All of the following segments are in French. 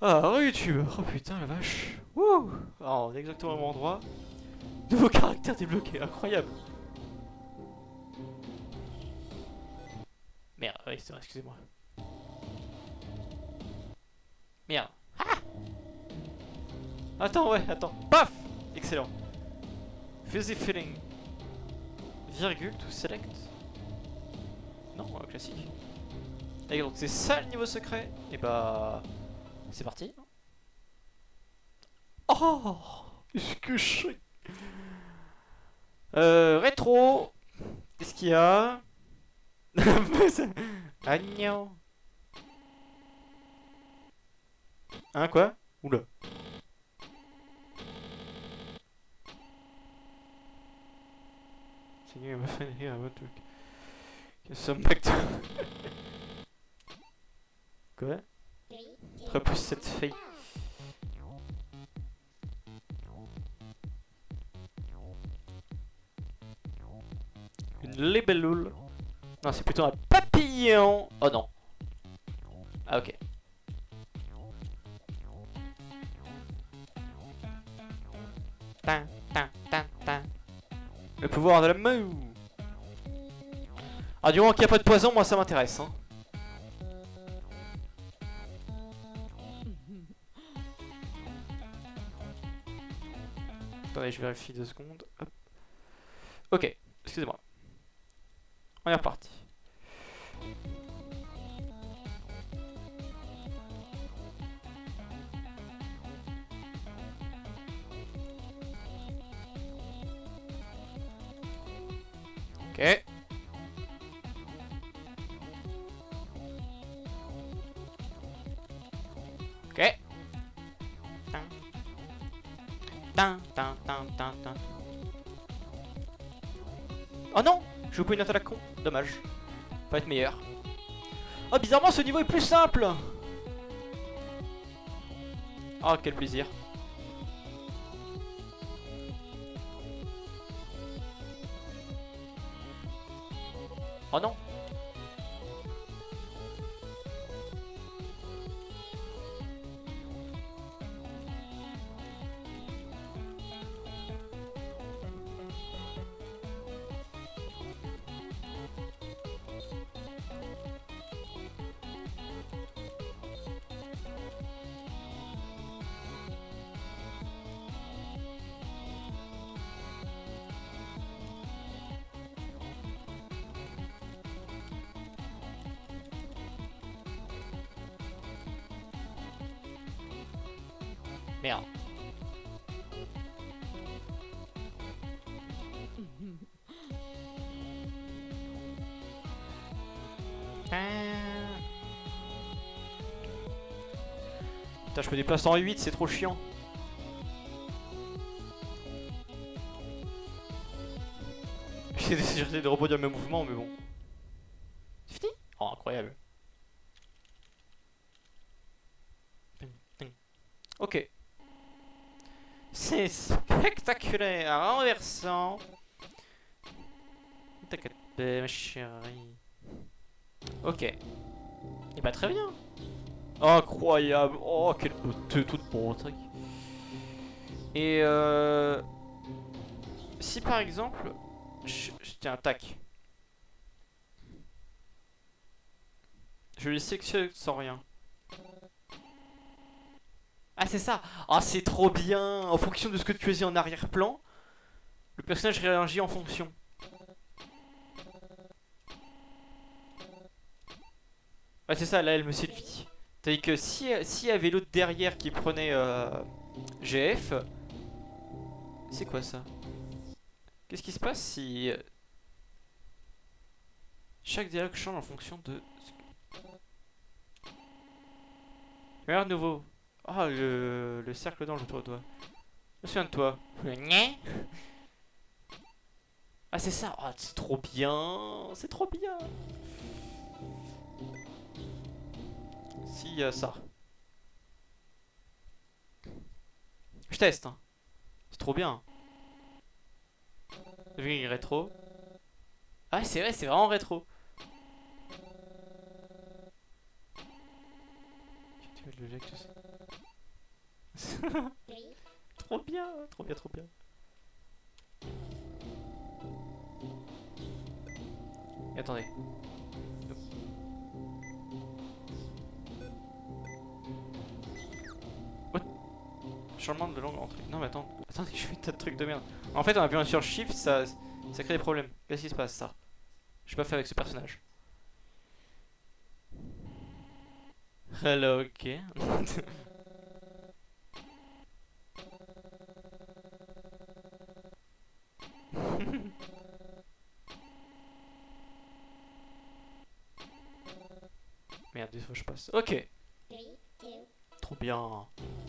Ah, YouTube. Oh putain, la vache. Wouh. Alors, on est exactement au même endroit. Nouveau caractère débloqué, incroyable. Merde, oui, c'est vrai, excusez-moi. Merde. Ah. Attends, ouais, attends. Paf. Excellent. Fuzzy feeling. Virgule to select. Non, classique. Et donc c'est ça le niveau secret. Et bah... C'est parti. Oh, est-ce que je suis... rétro. Qu'est-ce qu'il y a? Agnon. Hein, quoi? Oula. C'est nul, ma fan here, what the... Some back to... Quoi? Repousse cette fille. Une libellule. Non, c'est plutôt un papillon. Oh non. Ah, ok. Tin, tin, tin, tin. Le pouvoir de la moue. Ah, du moment qu'il n'y a pas de poison, moi ça m'intéresse. Hein. Attendez, je vérifie 2 secondes. Hop. Ok, excusez-moi. On est reparti. Ok. Ok. Tin, tin, tin, tin, tin. Oh non! Je vous une note à la con. Dommage. Faut être meilleur. Oh, bizarrement, ce niveau est plus simple! Oh, quel plaisir. Oh non! Merde. Putain, je me déplace en 8, c'est trop chiant. J'ai essayé de reproduire mes mouvements, mais bon. C'est fini? Oh, incroyable. Ok. C'est spectaculaire, renversant. T'inquiète pas, ma chérie. Ok. Et bah très bien. Incroyable. Oh, quelle beauté, toute beau truc. Et si par exemple... Tiens, tac. Je les sélectionne sans rien. Ah, c'est ça. Ah, c'est trop bien. En fonction de ce que tu faisais en arrière-plan, le personnage réagit en fonction. Ouais, c'est ça, là, elle me séduit. Tandis que si y avait l'autre derrière qui prenait GF... C'est quoi ça? Qu'est-ce qui se passe si... chaque dialogue change en fonction de... Regarde nouveau. Ah, le cercle d'ange autour de toi. Je me souviens de toi. Ah, c'est ça. Ah, c'est trop bien. C'est trop bien. Si, ça. Je teste. Hein. C'est trop bien. Vu rétro. Ah, c'est vrai, c'est vraiment rétro. Tu veux le leg, tout ça. Trop bien, trop bien, trop bien. Et attendez. What? Changement de langue en truc. Non mais attends. Attendez, je fais un tas de trucs de merde. En fait, en appuyant sur Shift, ça crée des problèmes. Qu'est-ce qui se passe ça? Je sais pas faire avec ce personnage. Hello, ok. Merde, des fois je passe. Ok. Trop bien.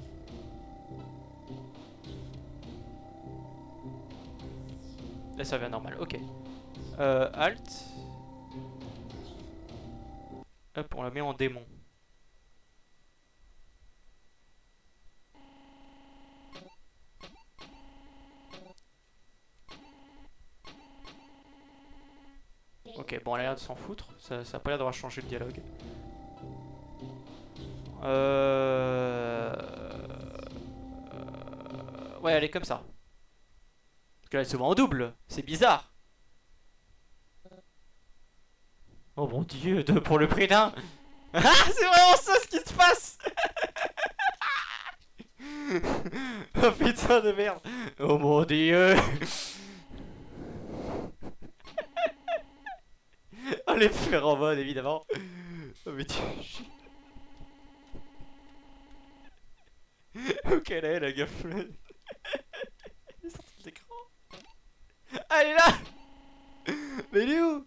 Là ça vient normal, ok. Alt. Hop, on la met en démon. Ok, bon, elle a l'air de s'en foutre. Ça a pas l'air d'avoir changé le dialogue. Ouais, elle est comme ça. Parce que là, elle se voit en double. C'est bizarre. Oh mon dieu, deux pour le prix d'un. Ah, c'est vraiment ça ce qui se passe. Oh putain de merde. Oh mon dieu. Oh les phéromones évidemment. Oh mais tu... Ok, là est la gaffe. Il est sorti de l'écran. Ah, elle est là. Mais elle est où?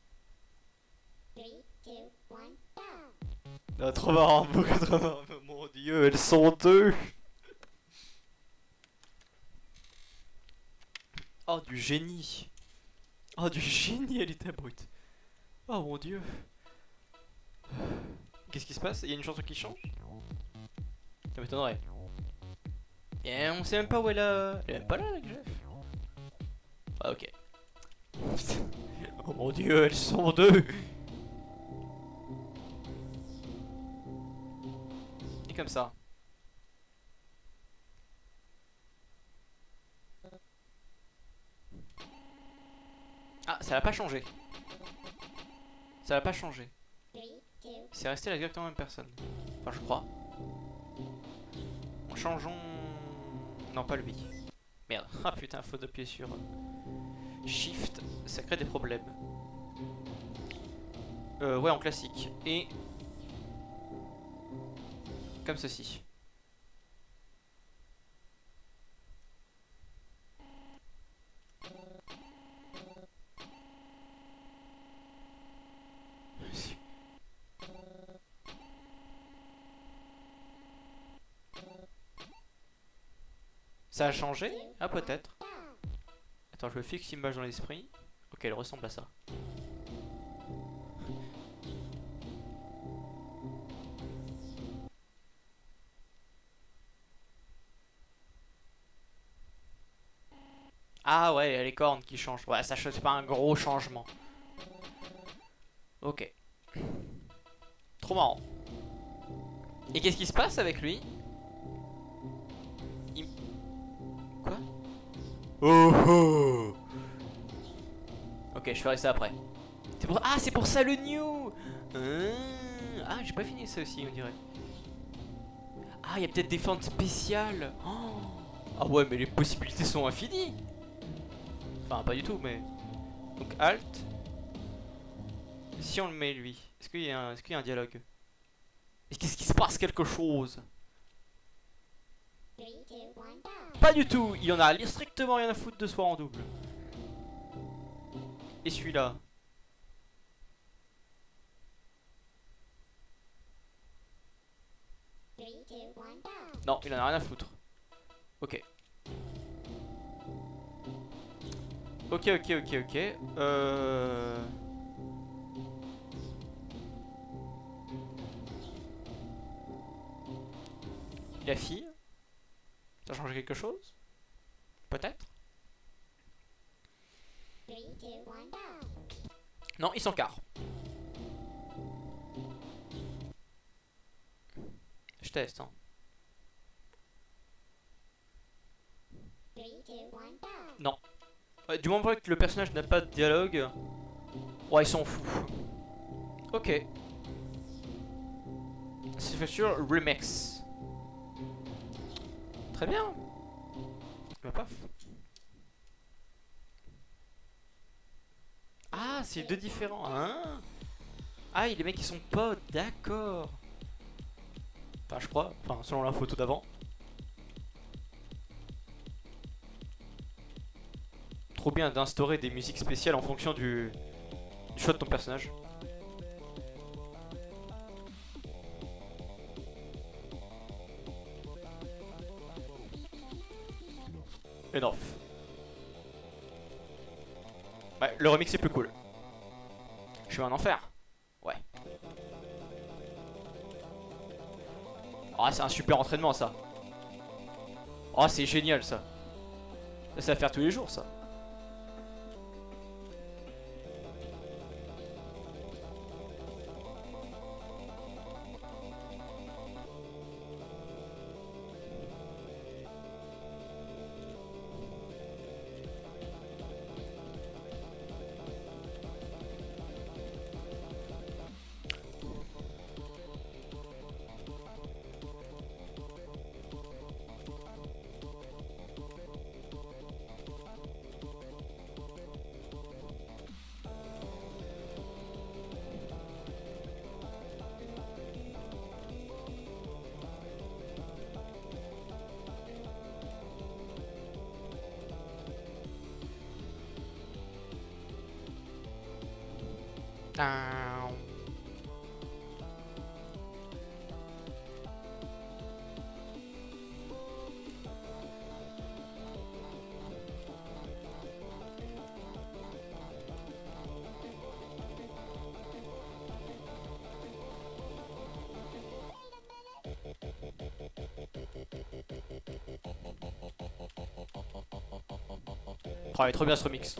Ah, trop marrant, beaucoup trop marrant. Mon dieu, elles sont deux. Oh, du génie. Oh, du génie, elle était brute. Oh mon dieu. Qu'est-ce qui se passe? Il y a une chanson qui change? Ça m'étonnerait. Et on sait même pas où elle a... Elle est même pas là, la Jeff. Ah, ok. Oh mon dieu, elles sont deux. Et comme ça. Ah, ça n'a pas changé. Ça n'a pas changé. C'est resté exactement la même personne. Enfin, je crois. Changeons... Non, pas lui. Merde. Ah putain, faut appuyer sur Shift. Ça crée des problèmes. Ouais, en classique. Et... comme ceci. Ça a changé? Ah, peut-être. Attends, je fixe l'image dans l'esprit. Ok, elle ressemble à ça. Ah ouais, il y a les cornes qui changent. Ouais, ça c'est pas un gros changement. Ok. Trop marrant. Et qu'est-ce qui se passe avec lui? Quoi? Oh oh. Ok, je ferai ça après. Pour... Ah, c'est pour ça le new. Ah, j'ai pas fini ça aussi, on dirait. Ah, il y a peut-être des fentes spéciales. Oh. Ah ouais, mais les possibilités sont infinies. Enfin, pas du tout, mais... Donc, Alt. Si on le met, lui, est-ce qu'il y a un dialogue? Qu'est-ce qui se passe? Quelque chose? Pas du tout. Il y en a strictement rien à foutre de soi en double. Et celui-là? Non, il en a rien à foutre. Ok. Ok. La fille? Ça change quelque chose? Peut-être? Non, ils sont quart. Je teste, hein. Non. Ouais, du moment que le personnage n'a pas de dialogue, ouais, ils s'en foutent. Ok. C'est fait sur Remix. Très bien. Bah, paf. Ah, c'est deux différents. Hein, ah, et les mecs ils sont potes, d'accord. Enfin, je crois. Enfin, selon la photo d'avant. Trop bien d'instaurer des musiques spéciales en fonction du choix de ton personnage. Enough. Ouais, le remix est plus cool. Je suis un enfer. Ouais. Ah, c'est un super entraînement ça. Oh, c'est génial ça. Ça va faire tous les jours ça. Oh, il est trop bien ce remix.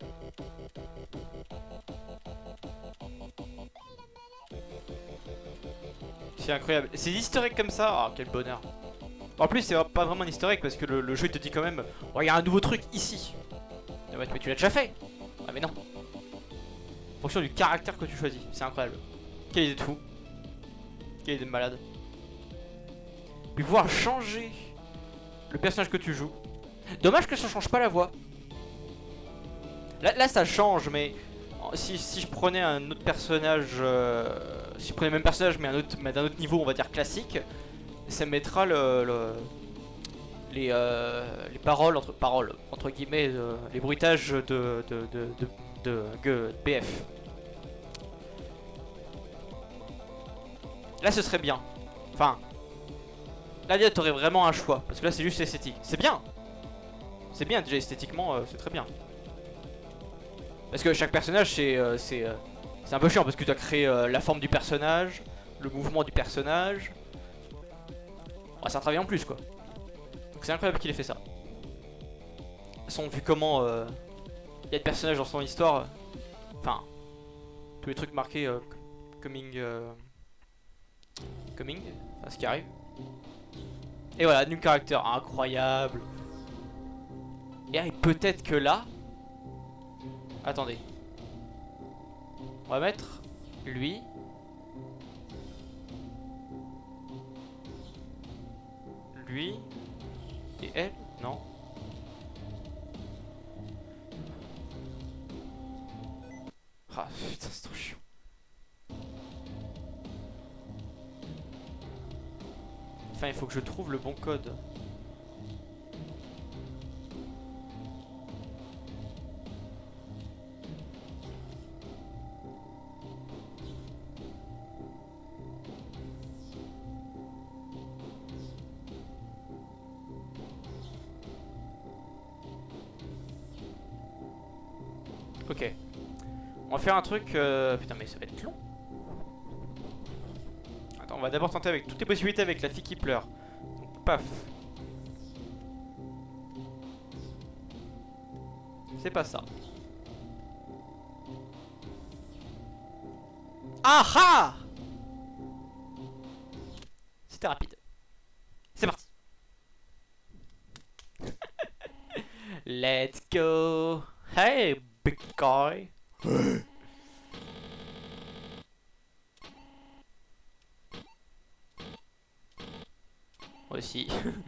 C'est incroyable. C'est historique comme ça. Oh, quel bonheur. En plus, c'est pas vraiment un historique parce que le jeu il te dit quand même, oh, il y a un nouveau truc ici. Ah ouais, mais tu l'as déjà fait. Ah mais non. En fonction du caractère que tu choisis. C'est incroyable. Quelle idée de fou. Quelle idée de malade. Puis pouvoir changer le personnage que tu joues. Dommage que ça change pas la voix. Là ça change, mais si je prenais un autre personnage, si je prenais le même personnage mais d'un autre niveau, on va dire classique, ça mettra les paroles entre guillemets, les bruitages de BF. Là ce serait bien. Enfin, là t'aurais vraiment un choix, parce que là c'est juste esthétique. C'est bien. C'est bien déjà esthétiquement, c'est très bien. Parce que chaque personnage c'est un peu chiant parce que tu dois créer la forme du personnage, le mouvement du personnage. Ouais, c'est un travail en plus quoi. Donc c'est incroyable qu'il ait fait ça. De toute façon, vu comment il y a de personnages dans son histoire, enfin, tous les trucs marqués coming, enfin ce qui arrive. Et voilà, new character incroyable. Et peut-être que là, attendez, on va mettre lui. Lui et elle, non. Ah putain, c'est trop chiant. Enfin, il faut que je trouve le bon code. Ok. On va faire un truc... Putain mais ça va être long. Attends, on va d'abord tenter avec toutes les possibilités avec la fille qui pleure. Donc paf. C'est pas ça. Ah ah! C'était rapide. C'est parti. Let's go. Hey, big guy. Moi aussi.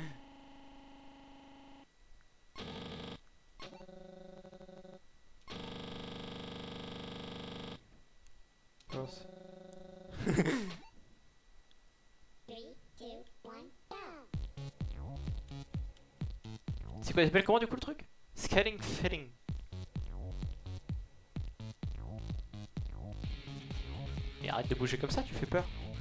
C'est quoi, il s'appelle comment du coup le truc? Scaling fitting. Mais arrête de bouger comme ça, tu fais peur.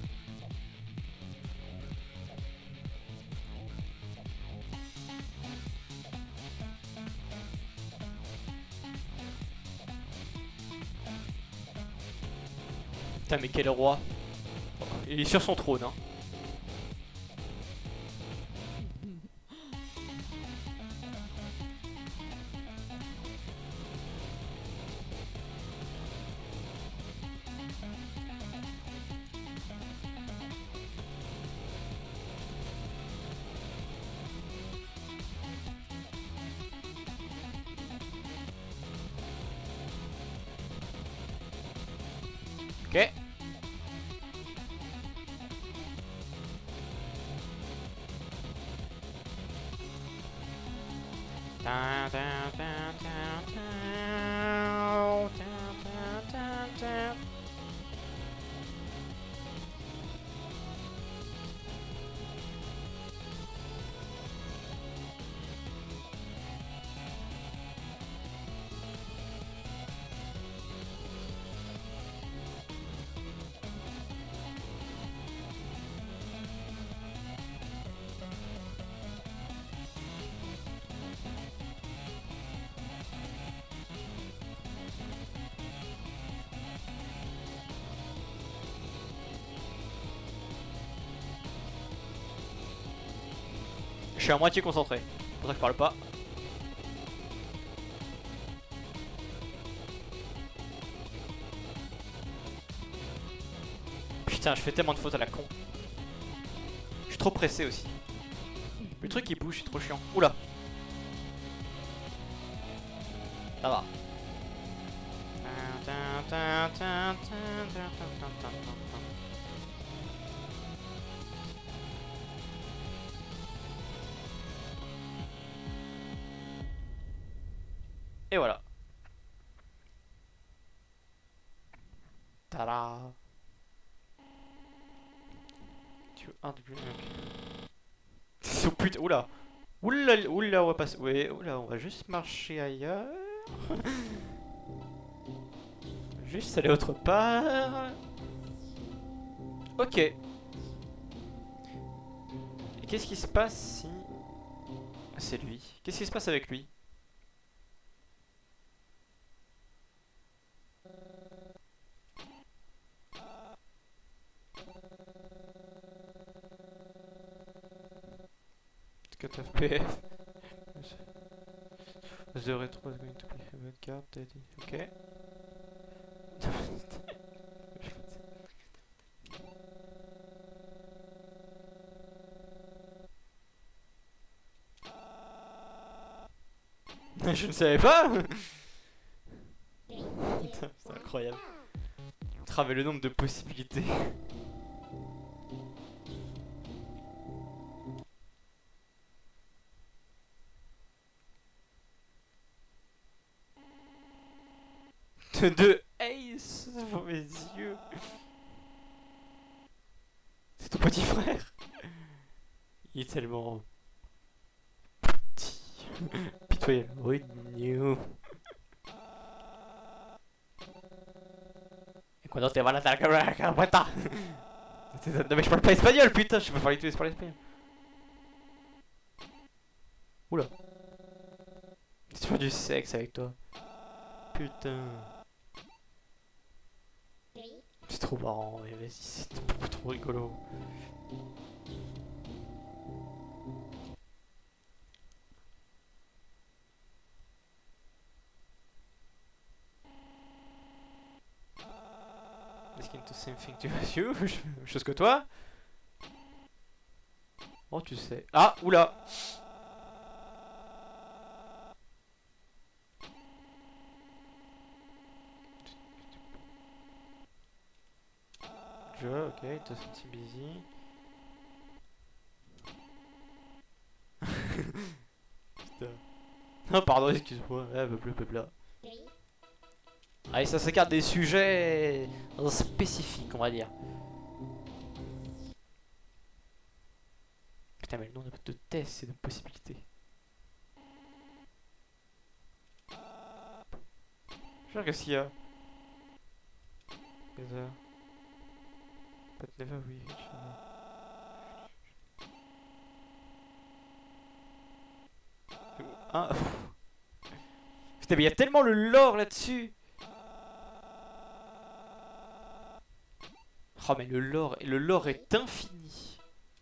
Putain mais quel roi. Il est sur son trône hein. Ok. Je suis à moitié concentré, c'est pour ça que je parle pas. Putain, je fais tellement de fautes à la con. Je suis trop pressé aussi. Le truc qui bouge, c'est trop chiant. Oula. Ça va. Et voilà. Tada. Tu veux un de plus. Oh putain, oula. Oula, oula, on va passer. Ouais, oula, on va juste marcher ailleurs. Juste aller autre part. Ok. Et qu'est-ce qui se passe si. Ah, c'est lui. Qu'est-ce qui se passe avec lui? Cut of PF. The retro is going to be a bad card, daddy. Ok. Je ne savais pas. C'est incroyable. Travailler le nombre de possibilités. De Ace devant mes yeux. C'est ton petit frère. Il est tellement petit. Pitoyable. Oui, new. Et cuando te van a dar la puerta. Non mais je parle pas espagnol, putain, je peux parler tous les espagnol. Oula. Tu fais du sexe avec toi. Putain. C'est trop marrant, mais vas-y, c'est beaucoup trop rigolo. Asking to same thing to you, même chose que toi. Oh, tu sais. Ah, oula. jeu, ok, it doesn't seem busy. Putain. Non, pardon, excuse-moi. Blablabla. Allez, ça s'écarte des sujets spécifiques, on va dire. Putain, mais le nombre de tests et de possibilités. Je sais qu'est-ce qu'il y a. But never reach. Ah. Putain, mais il y a tellement le lore là-dessus. Oh, mais le lore est infini.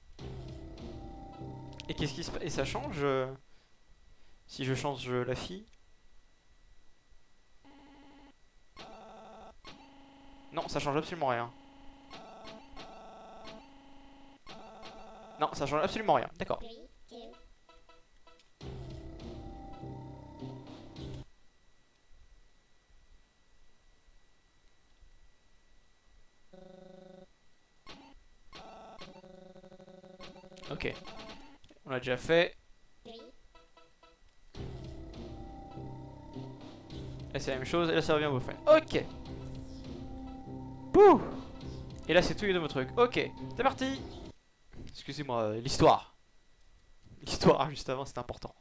Et qu'est-ce qui se passe? Et ça change si je change la fille? Non, ça change absolument rien. Non, ça change absolument rien. D'accord. Ok. On l'a déjà fait. Là c'est la même chose, et là ça revient au beau-frère. Ok. Pouh. Et là c'est tous les nouveaux trucs. Ok, c'est parti. Excusez-moi, l'histoire. L'histoire juste avant c'était important.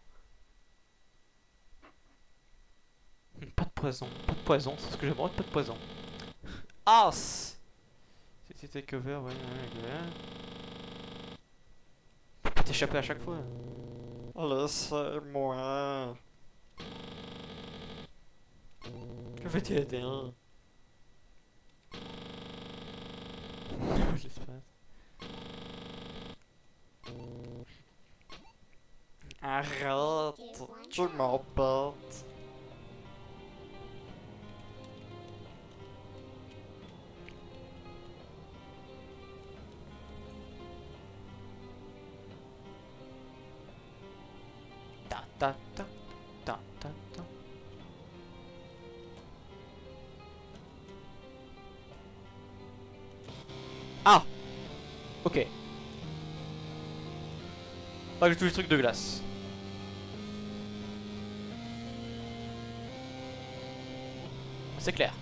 Pas de poison, c'est ce que j'aimerais, pas de poison. As. C'était cover, ouais. Faut pas t'échapper à chaque fois. Laissez-moi. Que fais-tu aider hein? Arrête, tu m'embêtes. Ta ta ta ta ta ta. Ah. Ok. Pas du tout les trucs de glace. C'est clair.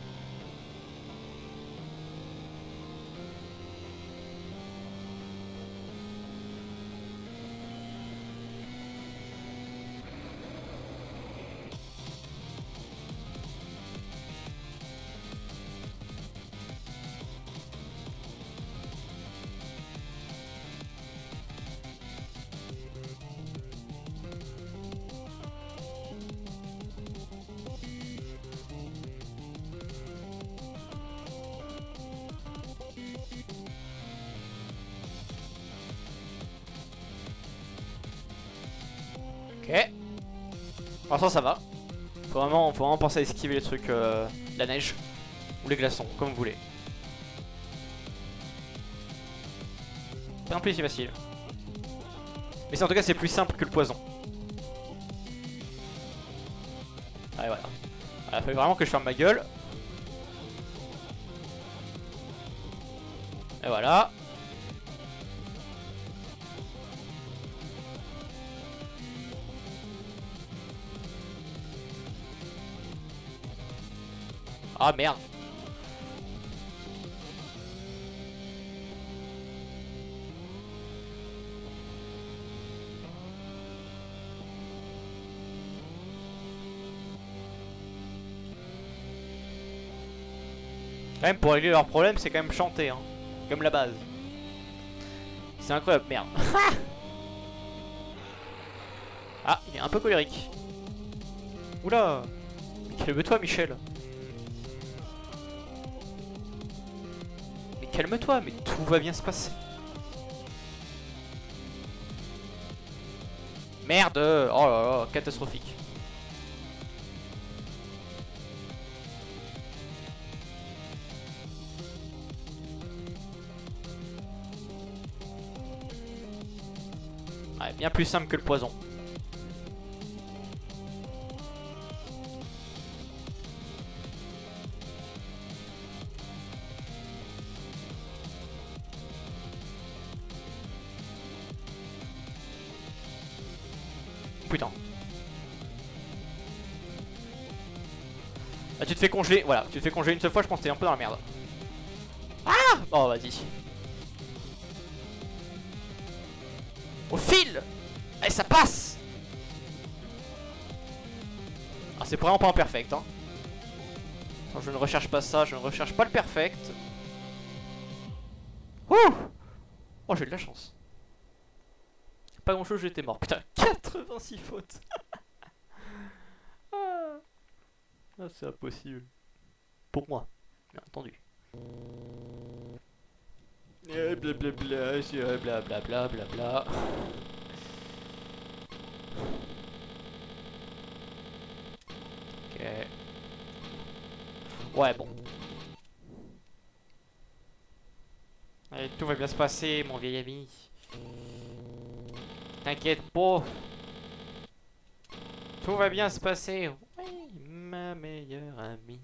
Ok. Pour l'instant ça va. Faut vraiment penser à esquiver les trucs, la neige ou les glaçons, comme vous voulez. Pas non plus si facile. Mais en tout cas c'est plus simple que le poison. Allez voilà. Il fallait vraiment que je ferme ma gueule. Et voilà. Ah merde. Quand même pour régler leurs problèmes c'est quand même chanter hein. Comme la base. C'est incroyable, merde. Ah, il est un peu colérique. Oula. Calme-toi Michel. Mais calme-toi, mais tout va bien se passer. Merde. Oh là là, catastrophique. Ouais, bien plus simple que le poison. Putain. Ah, tu te fais congeler, voilà, tu te fais congeler une seule fois, je pense que t'es un peu dans la merde. Ah! Oh, vas-y. Au fil! Eh, ça passe! Ah, c'est vraiment pas un perfect, hein. Non, je ne recherche pas ça, je ne recherche pas le perfect. Ouh! Oh, j'ai de la chance. Pas grand chose, j'étais mort. Putain, 86 fautes! Ah, c'est impossible. Pour moi, bien entendu. Blablabla, blablabla, blablabla. Ok. Ouais, bon. Allez, tout va bien se passer, mon vieil ami. T'inquiète pas. Tout va bien se passer. Oui, ma meilleure amie.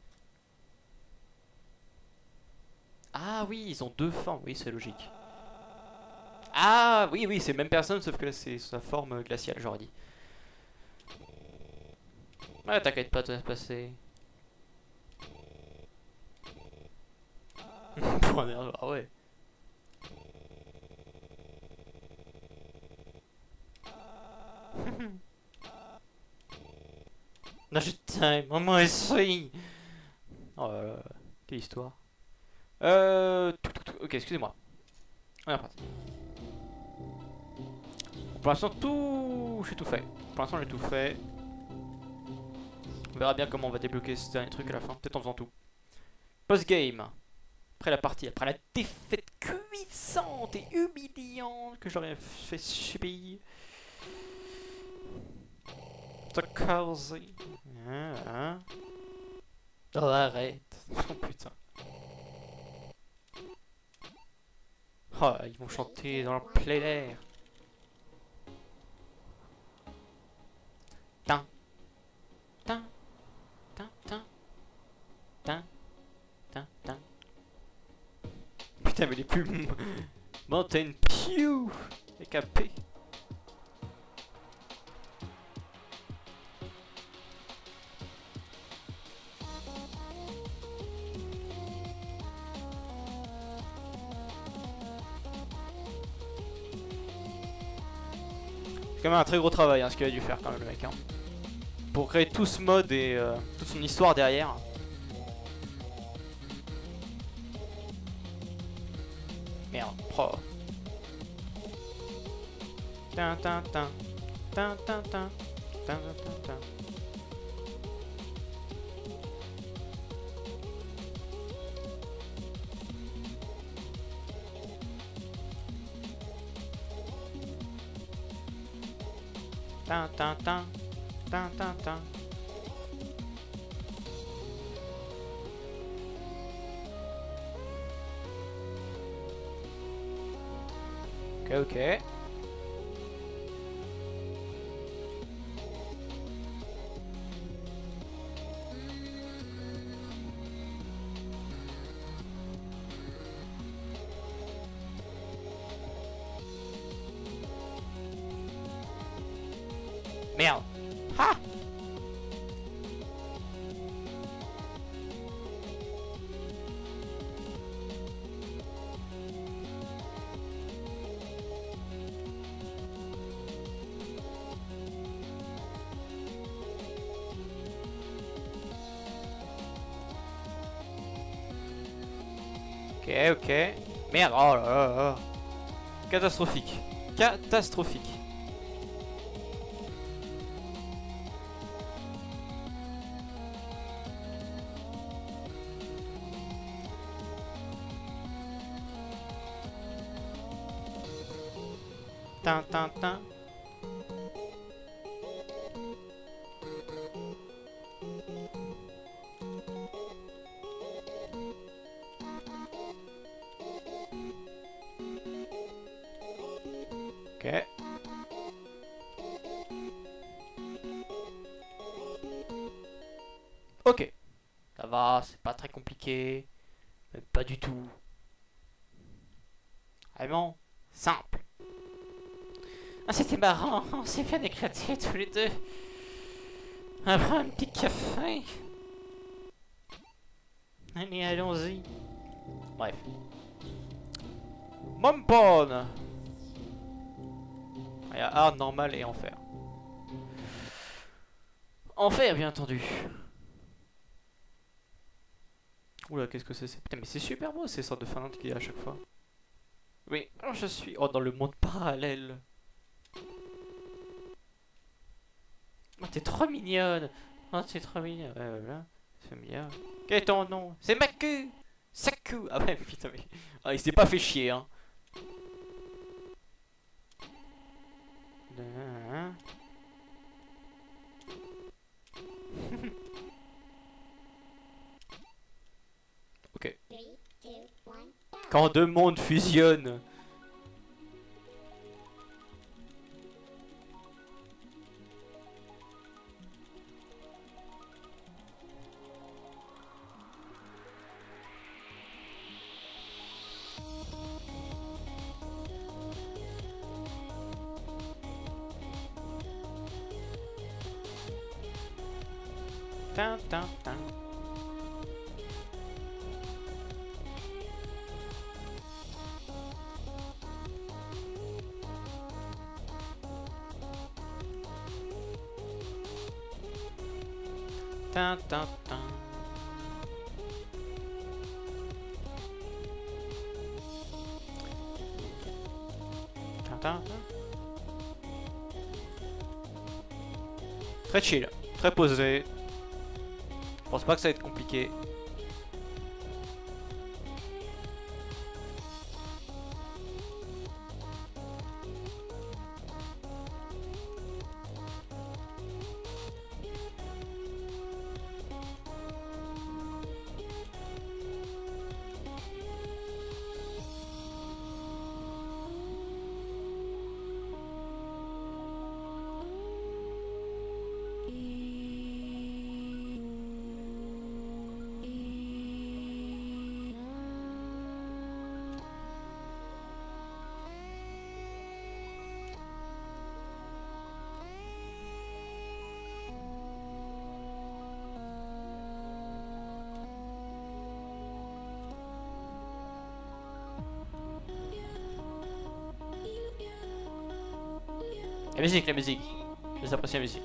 Ah oui, ils ont deux formes. Oui, c'est logique. Ah oui, oui, c'est la même personne, sauf que là, c'est sa forme glaciale, j'aurais dit. Ouais, t'inquiète pas, tout va se passer. Point d'erreur, ah ouais. Non, je t'aime, maman est oh là là, quelle histoire. Ok, excusez-moi. On est reparti. Pour l'instant, j'ai tout fait. Pour l'instant, j'ai tout fait. On verra bien comment on va débloquer ce dernier truc à la fin. Peut-être en faisant tout. Post-game. Après la partie, après la défaite cuisante et humiliante que j'aurais fait subir. Stockhausen. Hein? Oh, arrête. Oh putain. Oh, ils vont chanter dans le plein air. Tin. Tin. Tin. Tin. Tin. Tin. Tin. Putain, mais les plus... Mountain Pew. EKP. C'est quand même un très gros travail, hein, ce qu'il a dû faire quand même le mec, hein. Pour créer tout ce mode et toute son histoire derrière. Merde, oh. Tin tin tin. Tin tin tin. Tin tin tin. Tin tin tin. Tin tin tin. Ok, ok. Merde. Ha! Ok, ok. Merde, oh là là là. Catastrophique. Catastrophique. Tin tin tin. Ok. Ok. Ça va, c'est pas très compliqué. Même pas du tout. Vraiment simple. Ah, c'était marrant, on s'est bien éclatés tous les deux. On va prendre un petit café. Allez, allons-y. Bref. Mompon. Il y a hard, normal et enfer. Enfer, bien entendu. Oula, qu'est-ce que c'est? Putain, mais c'est super beau ces sortes de Finlande qu'il y a à chaque fois. Oui, alors je suis dans le monde parallèle. Oh, t'es trop mignonne. Oh, t'es trop mignonne. Ouais, voilà. C'est bien. Quel est ton nom? C'est Maku. Saku. Ah ouais, putain, mais... Ah, il s'est pas fait chier, hein. Ok. Quand deux mondes fusionnent. Tin, tin, tin. Tin, tin, tin. Tin, tin, tin. Très chill, très posé. Je pense pas que ça va être compliqué. La musique, la musique. J'apprécie la musique.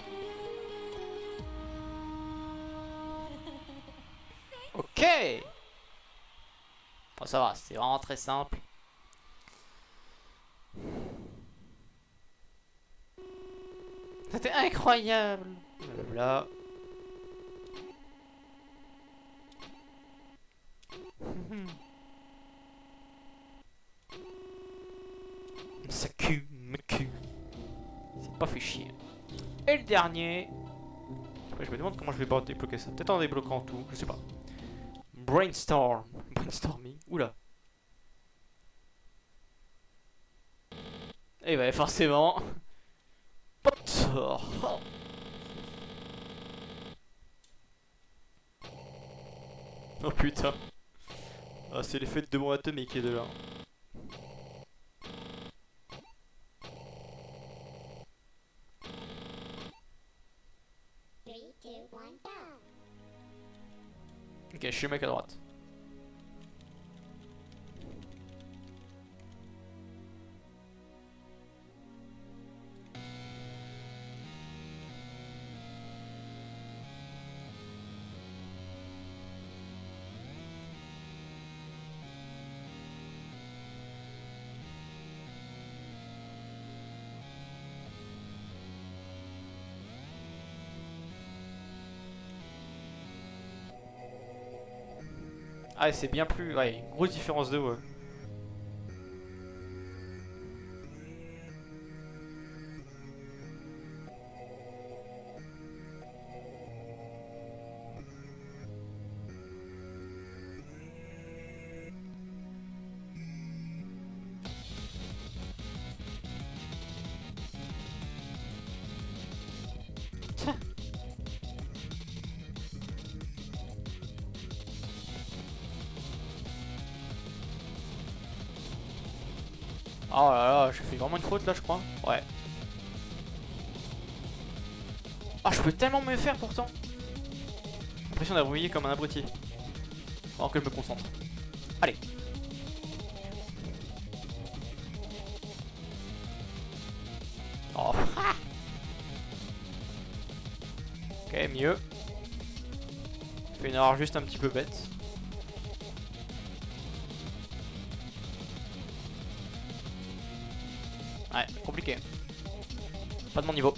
Ok. Bon, ça va, c'est vraiment très simple. C'était incroyable. Blablabla. Ça cul, me cul. C'est pas fait chier. Et le dernier. Après, je me demande comment je vais débloquer ça. Peut-être en débloquant tout, je sais pas. Brainstorm. Brainstorming. Oula. Et bah forcément. Pot. Oh. Oh putain. Ah, c'est l'effet de bombe atomique qui est de là. Ok, je suis le mec à droite. Ah, c'est bien plus. Ouais, une grosse différence de ouais. Oh là là, j'ai fait vraiment une faute là, je crois. Ouais. Ah, je peux tellement me faire pourtant. J'ai l'impression d'avoir brillé comme un abruti. Alors que je me concentre. Allez. Oh. Ok, mieux. J'ai fait une erreur juste un petit peu bête. Ouais, compliqué. Pas de mon niveau.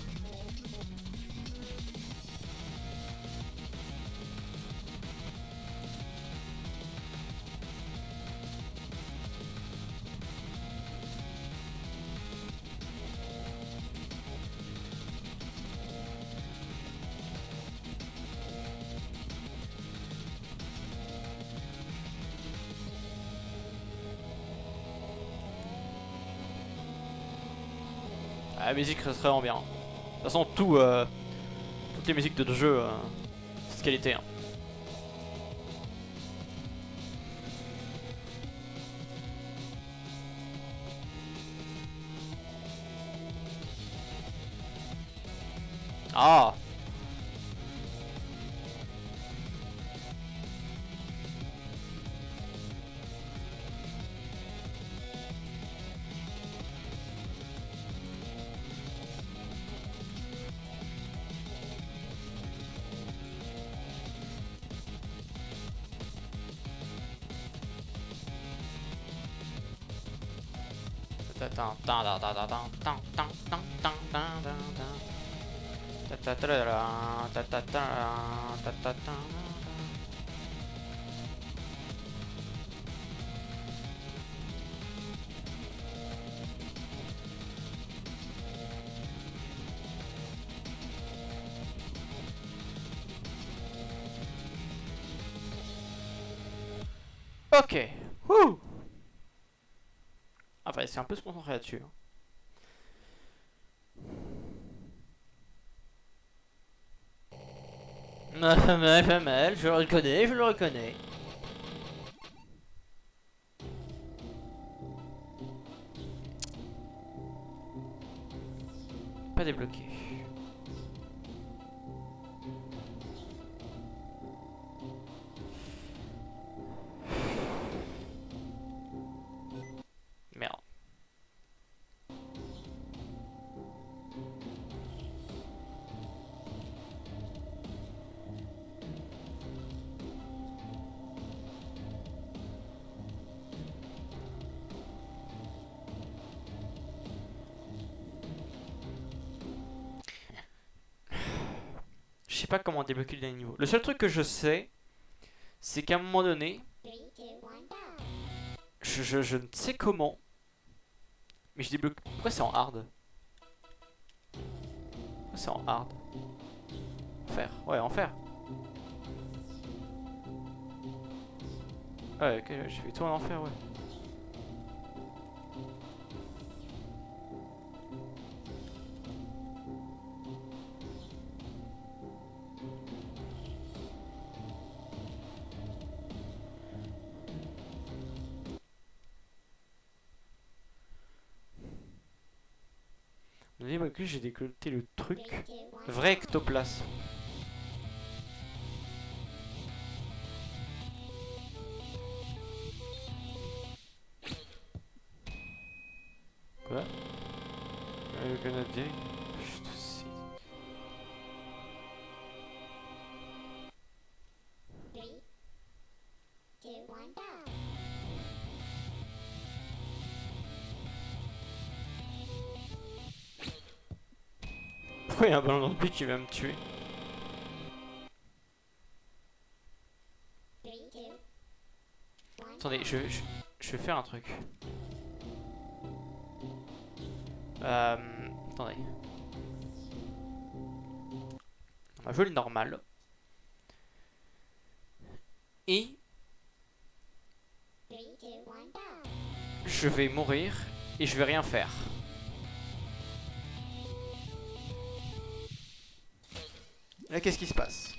La musique reste vraiment bien. De toute façon, toutes les musiques de jeu, c'est de qualité. Hein. Ah. Ok. Wouh. Ah, c'est un peu se concentrer là-dessus. Hein. Pas mal, je le reconnais, je le reconnais. Pas débloqué. Merde. sais pas comment débloquer le dernier niveau. Le seul truc que je sais, c'est qu'à un moment donné, je ne sais comment, mais je débloque. Pourquoi c'est en hard? Pourquoi c'est en hard? Enfer, ouais, enfer. Ouais, ok, j'ai fait tout en enfer, ouais. J'ai décolleté le truc. Vrai ectoplasme. Quoi? Le Canadien. Je te sais. Pourquoi il y a un ballon dans le but qui va me tuer? Attendez, je vais faire un truc. Attendez. On va jouer le normal. Et je vais mourir et je vais rien faire. Là, qu'est-ce qui se passe?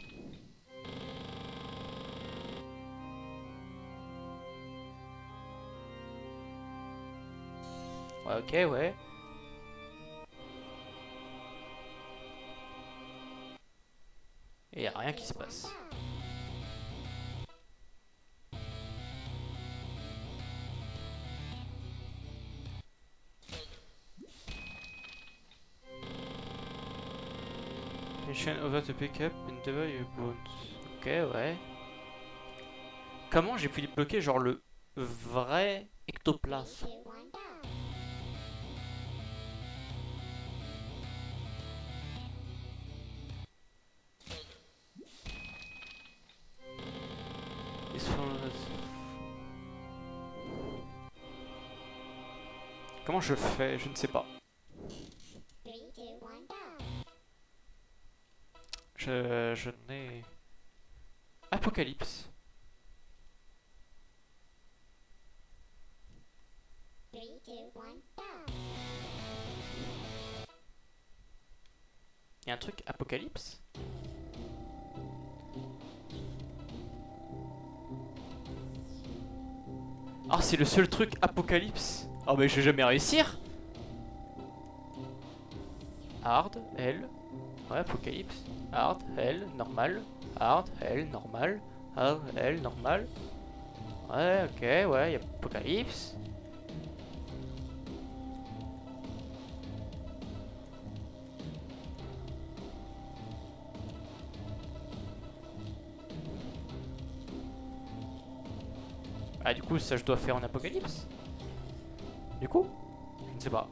Ouais, ok, ouais. Et y a rien qui se passe. Mission over to pick up and deliver your bones. Ok, ouais. Comment j'ai pu débloquer genre le vrai ectoplasme? Comment je fais? Je ne sais pas. Je n'ai... Apocalypse. Il y a un truc Apocalypse? Ah, c'est le seul truc Apocalypse. Oh, mais je vais jamais réussir. Hard, L. Ouais, Apocalypse. Hard, L, normal. Hard, L, normal. Hard, L, normal. Ouais, ok, ouais, y a Apocalypse. Ah, du coup, ça je dois faire en Apocalypse. Du coup, je ne sais pas.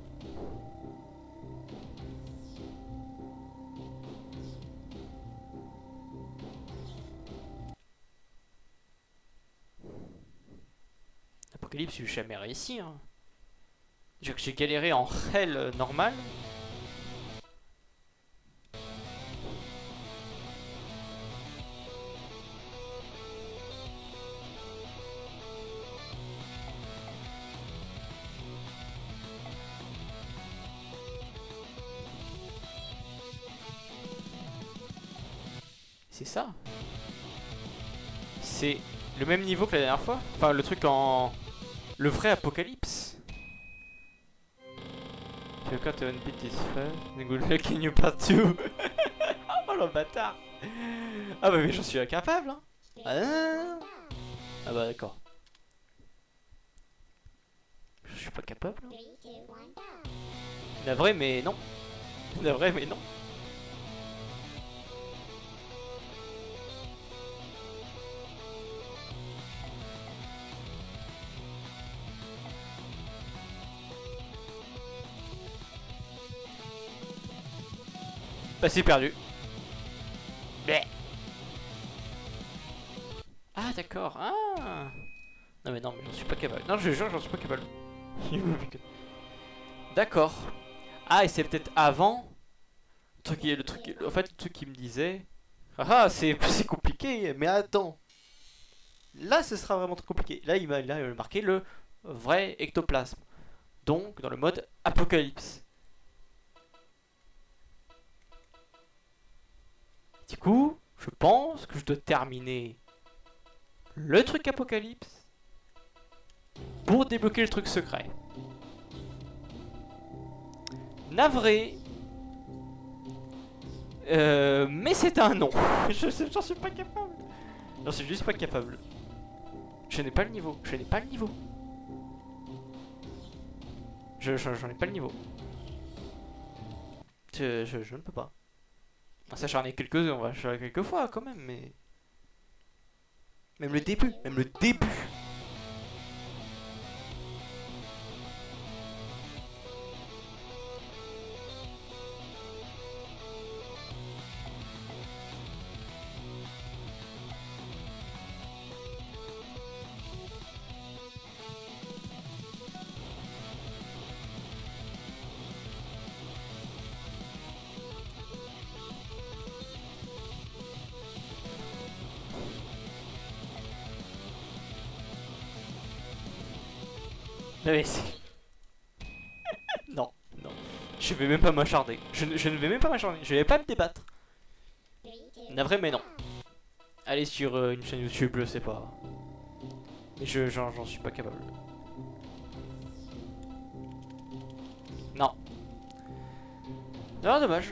Apocalypse, j'ai jamais réussi. Hein. J'ai galéré en hell normal. C'est ça. C'est le même niveau que la dernière fois. Enfin, le truc en... Le vrai Apocalypse. Tu cut one bit is fun. Good luck in your part 2. Oh le bâtard. Ah bah mais j'en suis incapable hein. Ah bah d'accord. Je suis pas capable. La vraie mais non. La vraie mais non. Bah c'est perdu. d'accord. Ah. Non mais j'en suis pas capable. Non, je jure, j'en suis pas capable. D'accord. Ah, et c'est peut-être avant. En fait, le truc qui me disait. Ah, c'est compliqué, mais attends. Là, ce sera vraiment très compliqué. Là, il m'a marqué le vrai ectoplasme. Donc, dans le mode apocalypse. Du coup, je pense que je dois terminer le truc apocalypse pour débloquer le truc secret. Navré. Mais c'est un non. J'en suis pas capable. J'en suis juste pas capable. Je n'ai pas le niveau. Je n'ai pas le niveau. J'en ai pas le niveau. Je ne peux pas. Ça j'en ai on va chercher quelques fois quand même, mais... Même le début, même le début. Mais non, non. Je vais même pas m'acharner. Je ne vais même pas m'acharner. Je vais pas me débattre. Navré, mais non. Allez sur une chaîne YouTube, je sais pas. Mais j'en suis pas capable. Non. Non, dommage.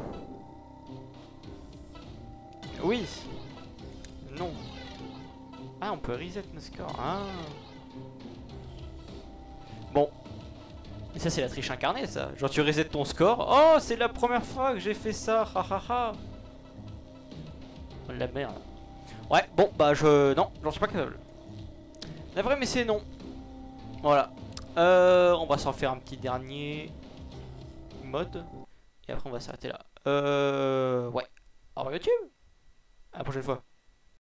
Oui. Non. Ah, on peut reset nos scores. Ah. Bon. Et ça, c'est la triche incarnée, ça. Genre, tu resets ton score. Oh, c'est la première fois que j'ai fait ça. Ha ha ha. Oh, la merde. Ouais, bon, bah, non, j'en suis pas capable. La vraie, mais c'est non. Voilà. On va s'en faire un petit dernier mode. Et après, on va s'arrêter là. Ouais. Au revoir, YouTube. À la prochaine fois.